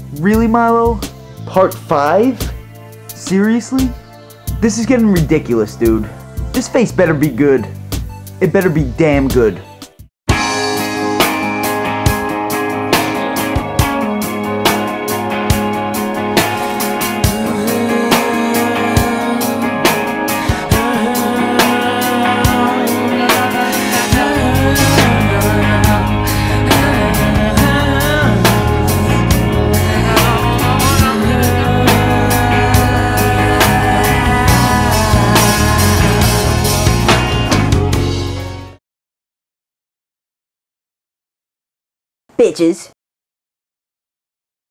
Really, Mylo? Part 5? Seriously? This is getting ridiculous, dude. This face better be good. It better be damn good. Bitches.